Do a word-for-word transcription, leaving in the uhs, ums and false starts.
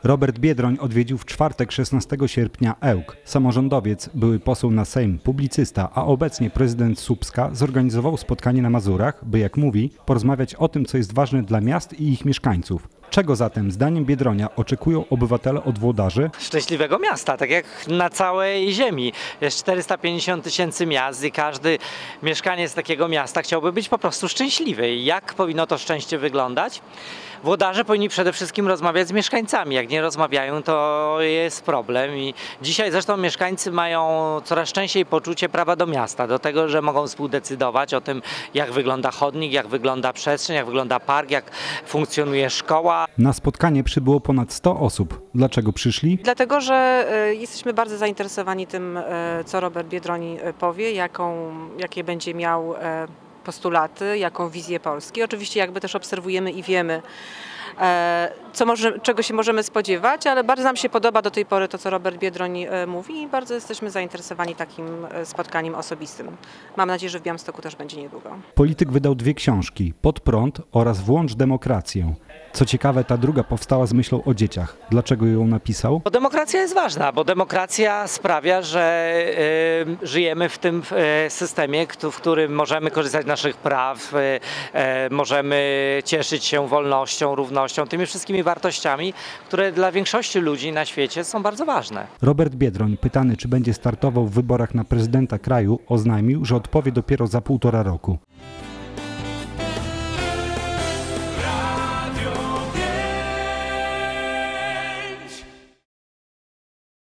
Robert Biedroń odwiedził w czwartek szesnastego sierpnia Ełk. Samorządowiec, były poseł na Sejm, publicysta, a obecnie prezydent Słupska zorganizował spotkanie na Mazurach, by, jak mówi, porozmawiać o tym, co jest ważne dla miast i ich mieszkańców. Czego zatem, zdaniem Biedronia, oczekują obywatele od włodarzy? Szczęśliwego miasta, tak jak na całej ziemi. Jest czterysta pięćdziesiąt tysięcy miast i każdy mieszkaniec takiego miasta chciałby być po prostu szczęśliwy. Jak powinno to szczęście wyglądać? Włodarze powinni przede wszystkim rozmawiać z mieszkańcami. Jak nie rozmawiają, to jest problem. I dzisiaj zresztą mieszkańcy mają coraz częściej poczucie prawa do miasta, do tego, że mogą współdecydować o tym, jak wygląda chodnik, jak wygląda przestrzeń, jak wygląda park, jak funkcjonuje szkoła. Na spotkanie przybyło ponad sto osób. Dlaczego przyszli? Dlatego, że jesteśmy bardzo zainteresowani tym, co Robert Biedroń powie, jaką, jakie będzie miał postulaty, jaką wizję Polski. Oczywiście jakby też obserwujemy i wiemy, co może, czego się możemy spodziewać, ale bardzo nam się podoba do tej pory to, co Robert Biedroń mówi i bardzo jesteśmy zainteresowani takim spotkaniem osobistym. Mam nadzieję, że w Białymstoku też będzie niedługo. Polityk wydał dwie książki, Pod prąd oraz Włącz demokrację. Co ciekawe, ta druga powstała z myślą o dzieciach. Dlaczego ją napisał? Bo demokracja jest ważna, bo demokracja sprawia, że y, żyjemy w tym y, systemie, w którym możemy korzystać z naszych praw, y, y, możemy cieszyć się wolnością, równością, tymi wszystkimi wartościami, które dla większości ludzi na świecie są bardzo ważne. Robert Biedroń, pytany, czy będzie startował w wyborach na prezydenta kraju, oznajmił, że odpowie dopiero za półtora roku.